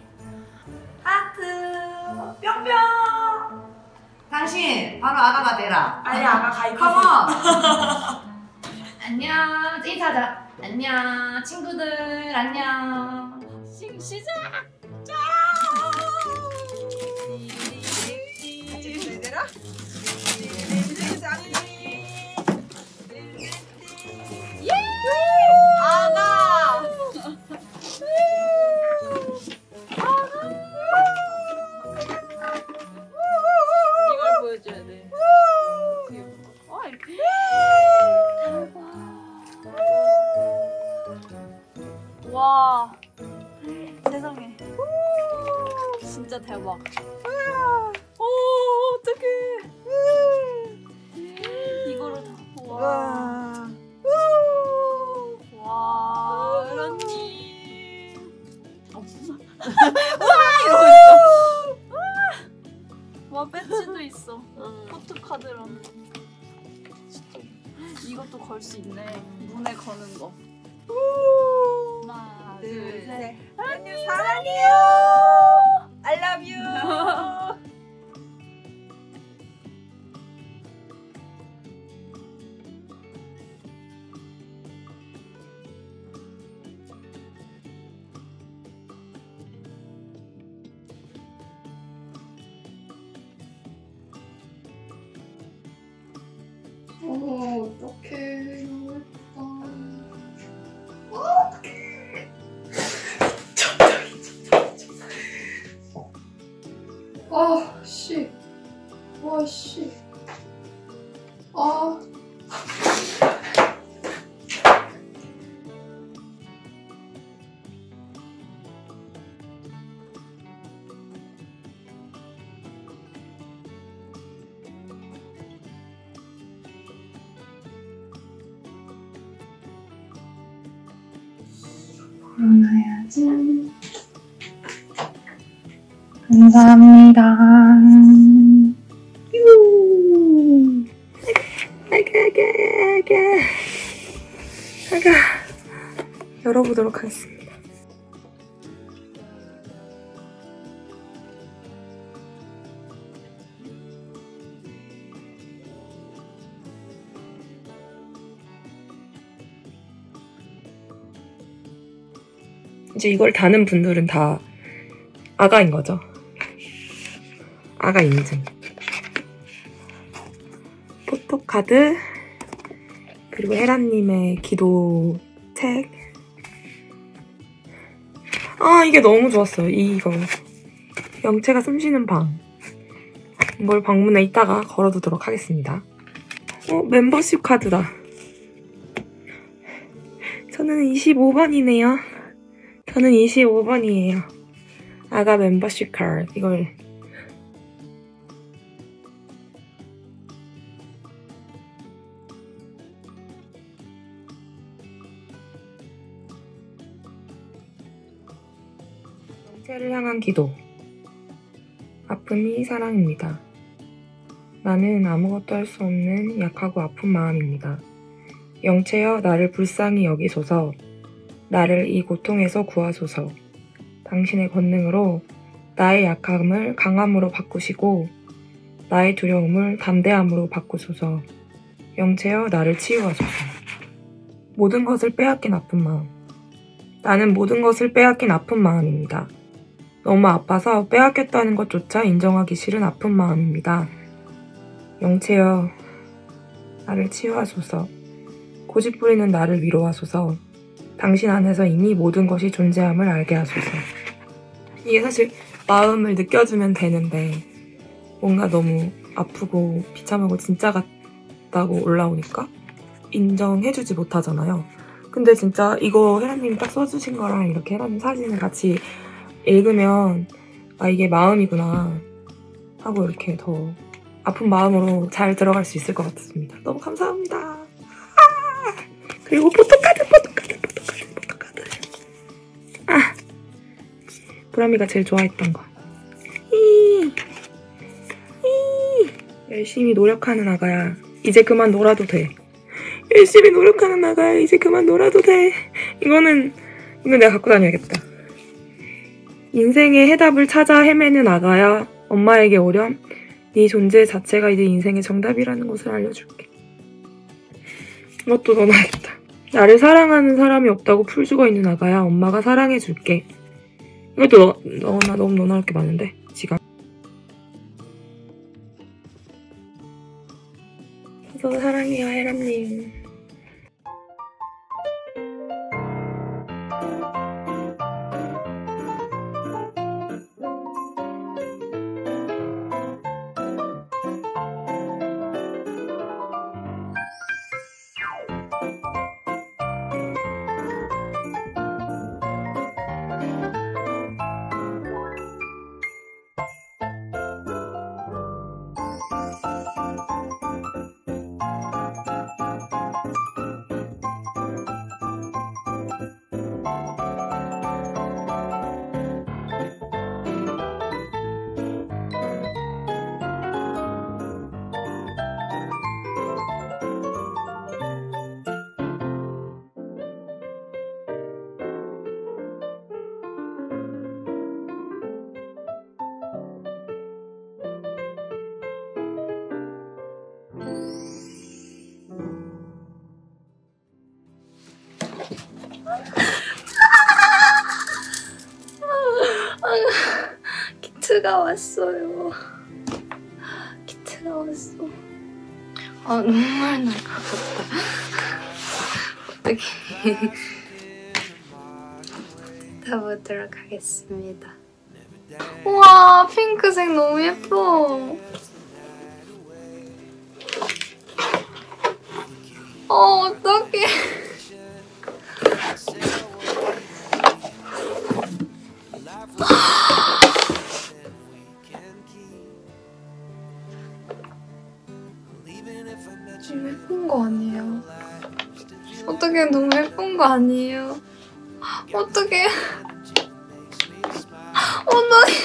하트 뿅뿅. 당신 바로 아가가 되라. 빨리 아가 가입해. 컴온. 안녕. 인사하자. 안녕 친구들. 안녕. 시, 시작. 짠. 같이 들려라. 예! 아가. 이걸 보여줘야 돼. 와, 이렇게. 와, 세상에. 진짜 대박. 오, 어떡해. 이거를 다. 와. 와, 이런님. 와, 이러고 있어. 와, 배지도 있어. 포토카드랑. 진짜. 이것도 걸 수 있네. 눈에 거는 거. 하나, 둘, 셋. 안녕, 사랑해요. I love you. 어, 어떡해. 아, 씨. 와, 씨. 아. 일어나야지. 감사합니다. 뾰. 아가, 아가, 아가. 아가. 열어보도록 하겠습니다. 이제 이걸 다는 분들은 다 아가인 거죠. 아가 인증. 포토카드, 그리고 헤라님의 기도 책. 아, 이게 너무 좋았어요. 이거 영채가 숨쉬는 방. 이걸 방문에 이따가 걸어두도록 하겠습니다. 어, 멤버십 카드다. 첫 저는 이십오 번이네요. 저는 이십오 번이에요. 아가 멤버십 카드. 이걸 영채를 향한 기도. 아픔이 사랑입니다. 나는 아무것도 할 수 없는 약하고 아픈 마음입니다. 영채여 나를 불쌍히 여기소서. 나를 이 고통에서 구하소서. 당신의 권능으로 나의 약함을 강함으로 바꾸시고 나의 두려움을 담대함으로 바꾸소서. 영채여 나를 치유하소서. 모든 것을 빼앗긴 아픈 마음. 나는 모든 것을 빼앗긴 아픈 마음입니다. 너무 아파서 빼앗겼다는 것조차 인정하기 싫은 아픈 마음입니다. 영채여 나를 치유하소서. 고집부리는 나를 위로하소서. 당신 안에서 이미 모든 것이 존재함을 알게 하소서. 이게 사실 마음을 느껴주면 되는데 뭔가 너무 아프고 비참하고 진짜 같다고 올라오니까 인정해주지 못하잖아요. 근데 진짜 이거 혜란님이 딱 써주신 거랑 이렇게 혜란님 사진을 같이 읽으면 아 이게 마음이구나 하고 이렇게 더 아픈 마음으로 잘 들어갈 수 있을 것 같습니다. 너무 감사합니다. 아! 그리고 포토카드 포토카드 포토카드 포토카드 아 보람이가 제일 좋아했던 거. 이, 이. 열심히 노력하는 아가야. 이제 그만 놀아도 돼. 열심히 노력하는 아가야. 이제 그만 놀아도 돼. 이거는 이거 내가 갖고 다녀야겠다. 인생의 해답을 찾아 헤매는 아가야. 엄마에게 오렴. 네 존재 자체가 이제 인생의 정답이라는 것을 알려줄게. 이것도 넣어놔야겠다. 나를 사랑하는 사람이 없다고 풀 죽어 있는 아가야. 엄마가 사랑해줄게. 이것도 넣, 넣어놔. 너무 넣어놓을 게 많은데. 지갑. 저 사랑해요, 혜람님. 키트가 왔어요. 키트가 왔어. 아 눈물 날 것 같다. 어떻게 닫아보도록 하겠습니다. 우와 핑크색 너무 예뻐. 어 어떡해. 너무 예쁜 거 아니에요? 어떡해 너무 예쁜 거 아니에요? 어떡해 어떡해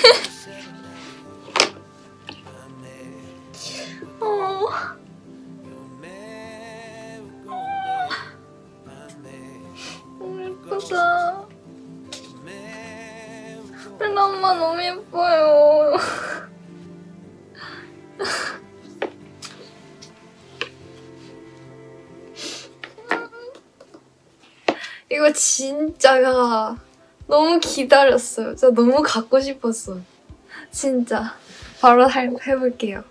어. 너무 예쁘다. 벨라 엄마 너무 예뻐요. 이거 진짜가 너무 기다렸어요. 진짜 너무 갖고 싶었어. 진짜 바로 할, 해볼게요.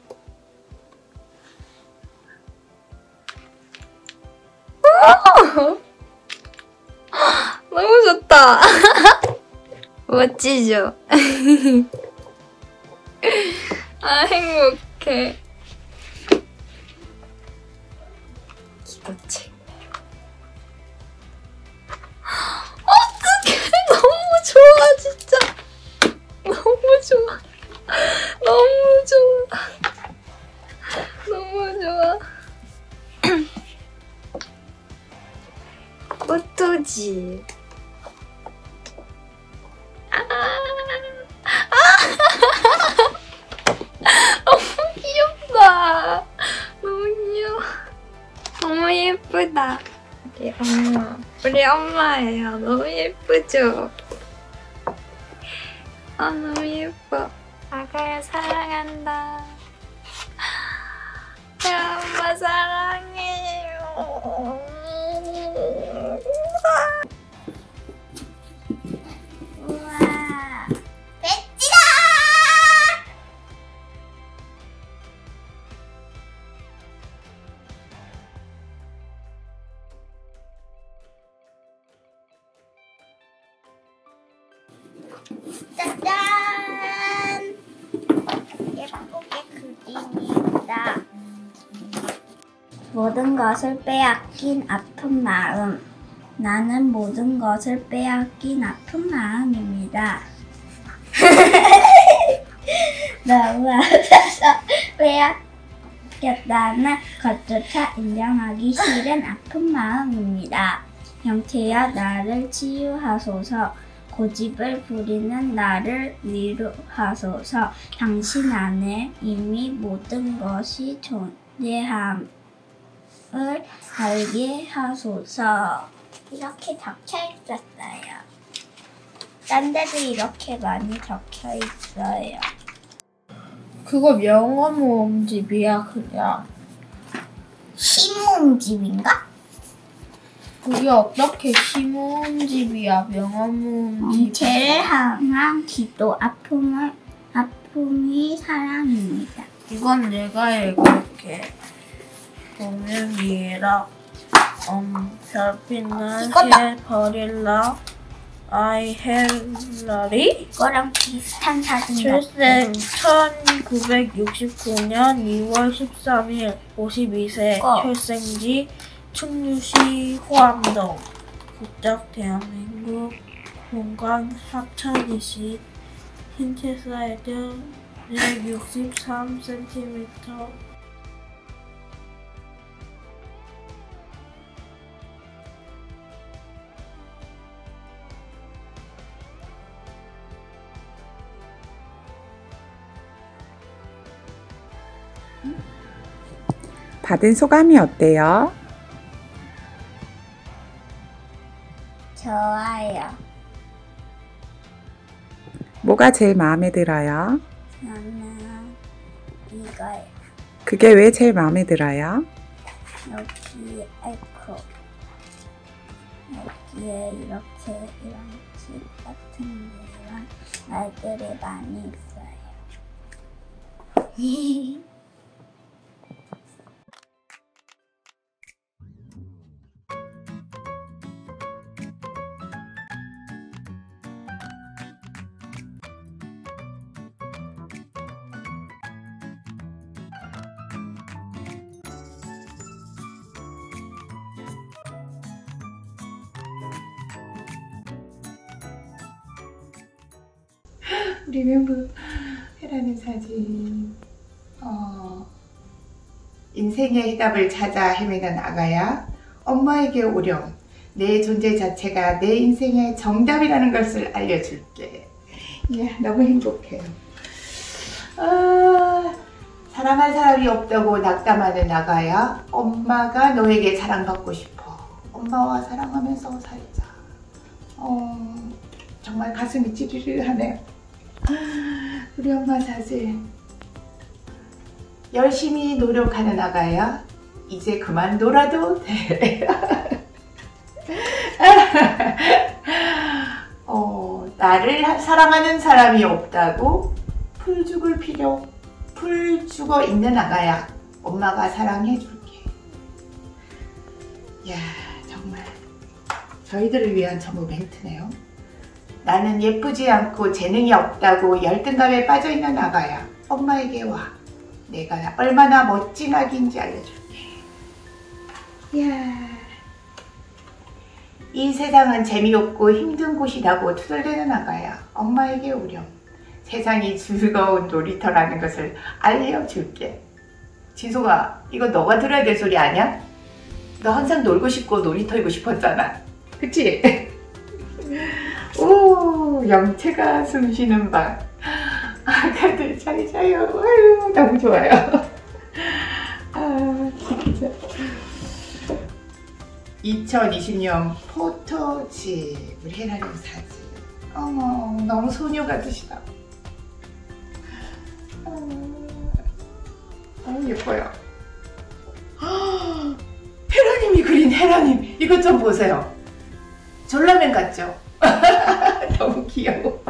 너무 좋다. 멋지죠? 아 행복해. 기도책. 좋아. 너무 좋아. 너무 좋아. 꽃도지. 아, 아, 너무 귀엽다. 너무 귀여워. 너무 예쁘다. 우리 엄마. 우리 엄마예요. 너무 예쁘죠? 아, 너무 예뻐. 아가야 사랑한다. 우리 엄마 사랑해요. 우와. 배지다! 짜잔! 예쁘게 그림이다. 모든 것을 빼앗긴 아픈 마음. 나는 모든 것을 빼앗긴 아픈 마음입니다. 너무 아파서 빼앗겼다는 것조차 인정하기 싫은 아픈 마음입니다. 영태야, 나를 치유하소서. 고집을 부리는 나를 위로하소서. 당신 안에 이미 모든 것이 존재함을 알게 하소서. 이렇게 적혀 있었어요. 딴 데도 이렇게 많이 적혀 있어요. 그거 명어 모음집이야, 그냥. 시모음집인가? 그게 어떻게 시모음집이야, 명어 모음집. 영체를 향한 기도. 아픔을, 아픔이 사랑입니다. 이건 내가 읽을게. 보면 위에라. 음, 별빛날 해 버릴라. I have 라리. 이거랑 비슷한 사진 출생 같아. 천구백육십구 년 이월 십삼일 오십이 세. 어. 출생지 충주시 호암동. 국적 대한민국. 공간 합천이시. 신체 사이즈 백육십삼 센티미터. 받은 소감이 어때요? 좋아요. 뭐가 제일 마음에 들어요? 저는 이거요. 그게 왜 제일 마음에 들어요? 여기 에코. 여기에 이렇게 이런 집 같은 데랑 말들이 많이 있어요. 우리 멤버 해라는 사진. 어, 인생의 해답을 찾아 헤매는 아가야. 엄마에게 오렴. 내 존재 자체가 내 인생의 정답이라는 것을 알려줄게. 예, 너무 행복해요. 아, 사랑할 사람이 없다고 낙담하는 아가야. 엄마가 너에게 사랑받고 싶어. 엄마와 사랑하면서 살자. 어, 정말 가슴이 찌르르하네요. 우리 엄마 사진. 열심히 노력하는 아가야. 이제 그만 놀아도 돼. 어, 나를 사랑하는 사람이 없다고 풀 죽을 필요, 풀 죽어 있는 아가야. 엄마가 사랑해줄게. 이야, 정말 저희들을 위한 전부 멘트네요. 나는 예쁘지 않고 재능이 없다고 열등감에 빠져있는 아가야. 엄마에게 와. 내가 얼마나 멋진 아기인지 알려줄게. 이야. 이 세상은 재미없고 힘든 곳이라고 투덜대는 아가야. 엄마에게 오렴. 세상이 즐거운 놀이터라는 것을 알려줄게. 지소가, 이거 너가 들어야 될 소리 아니야? 너 항상 놀고 싶고 놀이터이고 싶었잖아. 그치? 오, 영채가 숨쉬는 방. 아가들 잘 자요. 아유, 너무 좋아요. 아, 진짜. 이천이십 년 포토집. 우리 혜라님 사진. 어머, 너무 소녀 같으시다. 너무 예뻐요. 혜라님이 그린 혜라님. 이것 좀 보세요. 졸라맨 같죠? 너무 귀여워.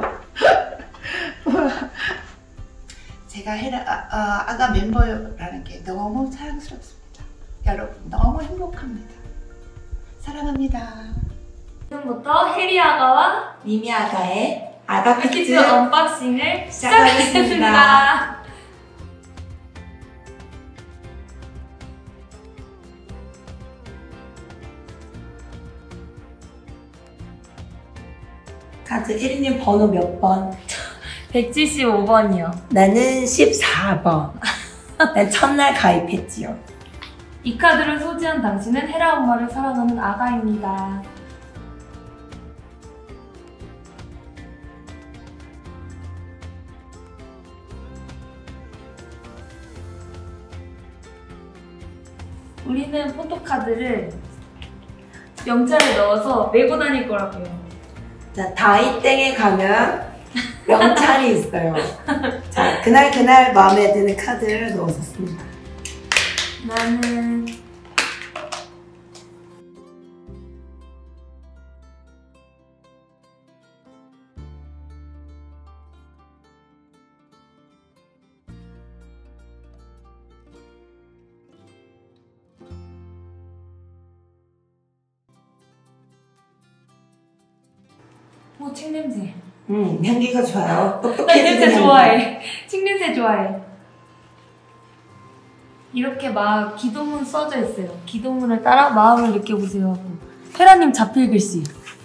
제가 헤라, 아, 아, 아가 멤버라는 게 너무 사랑스럽습니다. 여러분 너무 행복합니다. 사랑합니다. 지금부터 혜리 아가와 미미 아가의 아가 퀴즈 퀴즈 언박싱을 시작하겠습니다. 시작하겠습니다. 카드 혜리님 번호 몇 번? 백칠십오 번이요. 나는 십사 번. 난 첫날 가입했지요. 이 카드를 소지한 당신은 혜라 엄마를 사랑하는 아가입니다. 우리는 포토카드를 영자를 넣어서 메고 다닐 거라고요. 자, 다이땡에 가면 명찰이 있어요. 자, 그날 그날 마음에 드는 카드를 넣었습니다. 나는 어, 책 냄새. 음, 향기가 좋아요. 나 똑똑해지는 냄새 향기. 좋아해. 책 냄새 좋아해. 이렇게 막 기도문 써져 있어요. 기도문을 따라 마음을 느껴보세요. 혜라님 자필 글씨.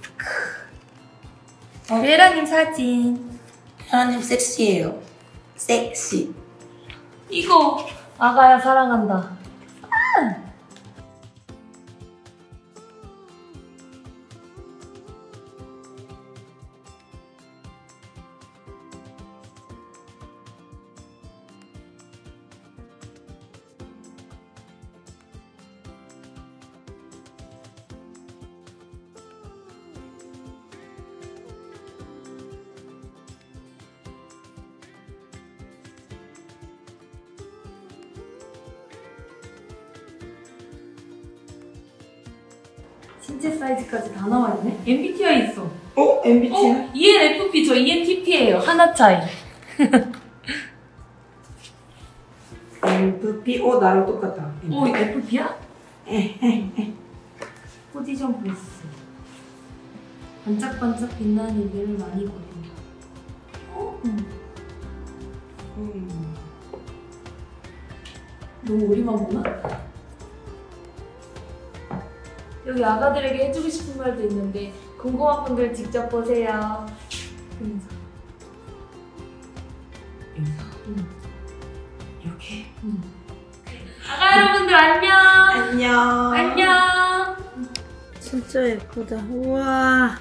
어, 혜라님 사진. 혜라님 섹시해요. 섹시. 이거 아가야 사랑한다. 아! 신체 사이즈까지 다 나와있네? 엠비티아이 있어. 어? 엠비티아이? 어? 이엔에프피, 저 이엔티피예요. 하나 차이. 엠프피? 어, 나랑 똑같다. 오, 에프피야? 포지션 보이스. 반짝반짝 빛나는 일들을 많이 보인다. 어? 음. 음. 너무 우리만 보나? 여기 아가들에게 해주고 싶은 말도 있는데 궁금한 분들 직접 보세요. 인사. 인사? 응. 이렇게? 응. 아가 여러분들 안녕! 안녕! 안녕! 진짜 예쁘다. 우와!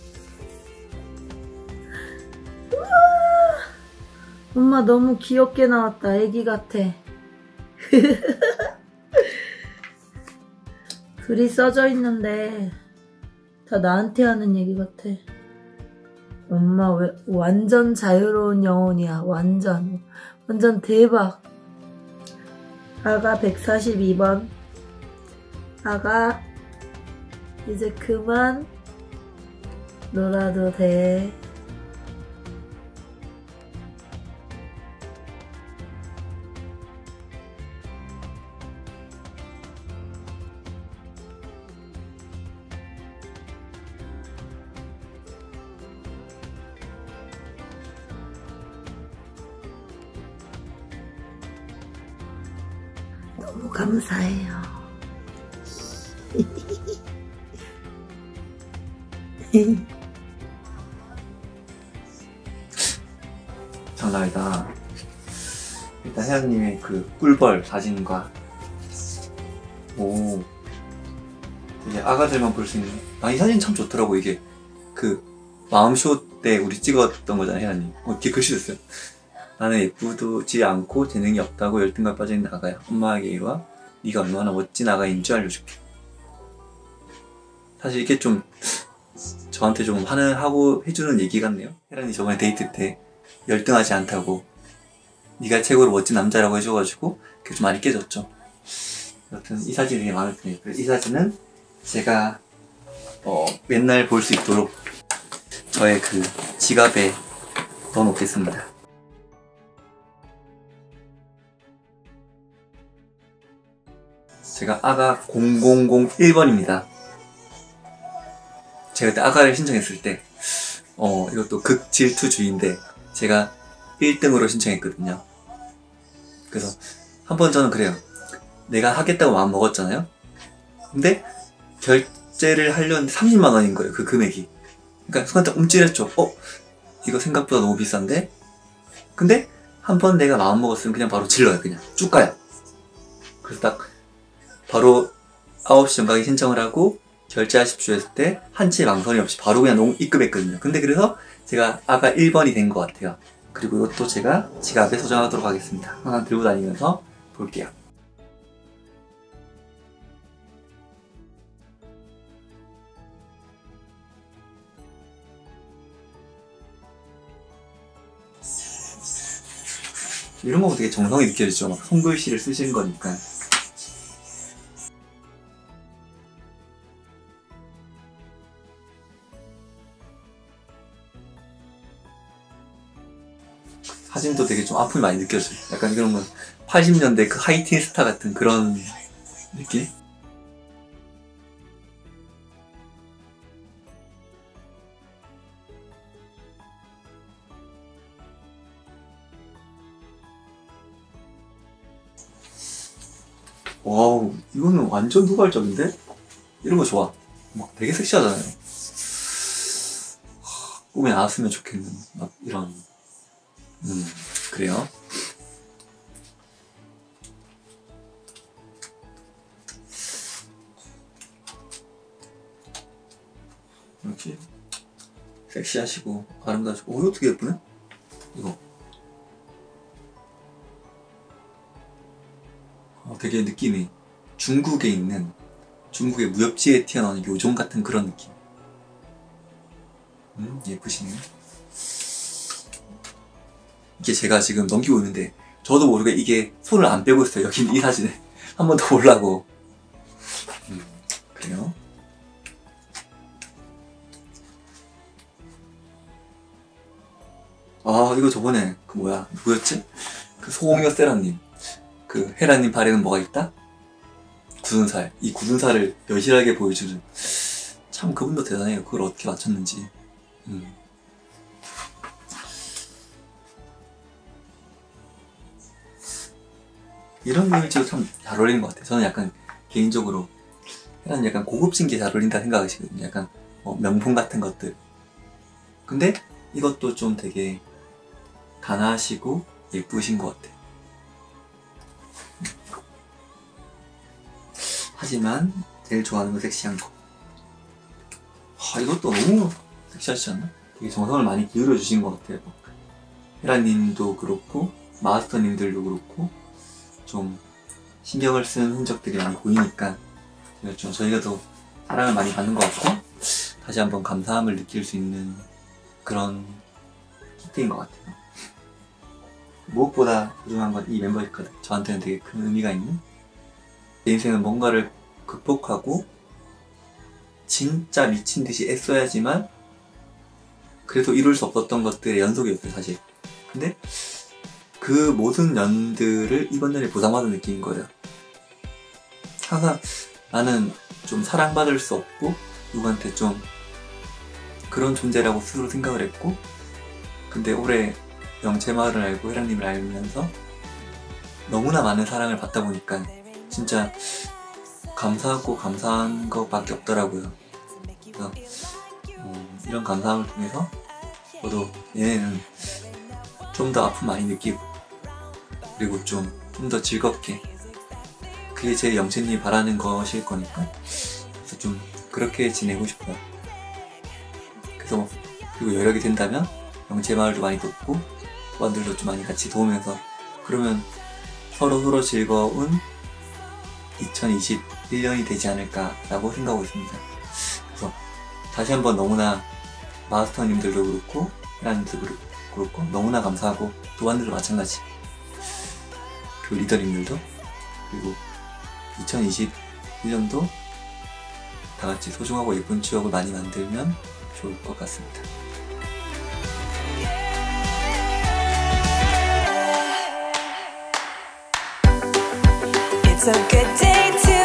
우와! 엄마 너무 귀엽게 나왔다. 애기 같아. 글이 써져 있는데 다 나한테 하는 얘기 같아. 엄마 왜 완전 자유로운 영혼이야. 완전 완전 대박. 아가 백사십이 번. 아가 이제 그만 놀아도 돼. 너무 감사해요. 전화에다 일단 혜연님의 그 꿀벌 사진과 오 되게 아가들만 볼 수 있는 아 이 사진 참 좋더라고. 이게 그 마음쇼 때 우리 찍었던 거잖아요 혜연님. 어, 뒤에 글씨 됐어요. 나는 예쁘지 않고 재능이 없다고 열등감 빠져있는 아가야. 엄마에게 이와 네가 얼마나 멋진 아가인 줄 알려줄게. 사실 이게 좀 저한테 좀 환호하고 해주는 얘기 같네요. 혜란이 저번에 데이트 때 열등하지 않다고 네가 최고로 멋진 남자라고 해줘가지고 그게 좀 많이 깨졌죠. 여튼 이 사진이 되게 마음에 드네요. 이 사진은 제가 어, 맨날 볼 수 있도록 저의 그 지갑에 넣어놓겠습니다. 제가 아가 공공공일 번입니다. 제가 그때 아가를 신청했을 때 어 이것도 극질투주의인데 제가 일 등으로 신청했거든요. 그래서 한번 저는 그래요. 내가 하겠다고 마음 먹었잖아요. 근데 결제를 하려는데 삼십만 원인 거예요. 그 금액이. 그러니까 순간적으로 움찔했죠. 어? 이거 생각보다 너무 비싼데? 근데 한 번 내가 마음 먹었으면 그냥 바로 질러요. 그냥 쭉 가요. 그래서 딱 바로 아홉 시 정각에 신청을 하고 결제하십시오 했을 때 한치의 망설임 없이 바로 그냥 너무 입금했거든요. 근데 그래서 제가 아가 일 번이 된 것 같아요. 그리고 이것도 제가 지갑에 소장하도록 하겠습니다. 항상 들고 다니면서 볼게요. 이런 거 되게 정성이 느껴지죠. 막 손글씨를 쓰신 거니까. 사진도 되게 좀 아픔이 많이 느껴져요. 약간 이런 건 팔십 년대 그 하이틴 스타 같은 그런 느낌? 와우, 이거는 완전 후발적인데? 이런 거 좋아. 막 되게 섹시하잖아요. 꿈에 나왔으면 좋겠는 막 이런. 음, 그래요. 이렇게 섹시하시고 아름다우시고. 오, 이거 되게 예쁘네? 이거 어, 되게 느낌이 중국에 있는 중국의 무협지에 튀어나오는 요정 같은 그런 느낌. 음, 예쁘시네요. 이게 제가 지금 넘기고 있는데 저도 모르게 이게 손을 안 빼고 있어요. 여기 이 사진에 한 번 더 보려고. 음, 그래요. 아, 이거 저번에 그 뭐야 뭐였지? 그 소홍여 세라님 그 헤라님 발에는 뭐가 있다? 굳은 살. 이 굳은 살을 여실하게 보여주는, 참 그분도 대단해요. 그걸 어떻게 맞췄는지. 음. 이런 이미지도 참 잘 어울리는 것 같아요. 저는 약간 개인적으로 헤라님 약간 고급진 게 잘 어울린다 생각하시거든요. 약간 뭐 명품 같은 것들. 근데 이것도 좀 되게 단아하시고 예쁘신 것 같아요. 하지만 제일 좋아하는 건 섹시한 거. 아, 이것도 너무 섹시하지 않나? 되게 정성을 많이 기울여 주신 것 같아요. 헤라님도 그렇고 마스터님들도 그렇고 좀 신경을 쓴 흔적들이 많이 보이니까 제가 좀 저희가 더 사랑을 많이 받는 것 같고 다시 한번 감사함을 느낄 수 있는 그런 키트인 것 같아요. 무엇보다 소중한 건 이 멤버십 카드. 저한테는 되게 큰 의미가 있는, 내 인생은 뭔가를 극복하고 진짜 미친 듯이 애써야지만 그래도 이룰 수 없었던 것들의 연속이었어요, 사실. 근데 그 모든 년들을 이번 년에 보상받은 느낌인 거예요. 항상 나는 좀 사랑받을 수 없고 누구한테 좀 그런 존재라고 스스로 생각을 했고, 근데 올해 영채마을을 알고 헤라님을 알면서 너무나 많은 사랑을 받다 보니까 진짜 감사하고 감사한 것밖에 없더라고요. 그래서 음, 이런 감사함을 통해서 저도 얘네는 좀 더 아픔 많이 느끼고 그리고 좀 좀 더 즐겁게 그게 제 영채님이 바라는 것일 거니까 그래서 좀 그렇게 지내고 싶어요. 그래서 그리고 여력이 된다면 영채 마을도 많이 돕고 또한들도 좀 많이 같이 도우면서 그러면 서로 서로 즐거운 이천이십일 년이 되지 않을까라고 생각하고 있습니다. 그래서 다시 한번 너무나 마스터님들도 그렇고 회원님들도 그렇고 너무나 감사하고 도안들도 마찬가지 그리고 리더님들도 그리고 이천이십일 년도 다같이 소중하고 예쁜 추억을 많이 만들면 좋을 것 같습니다. It's a good day to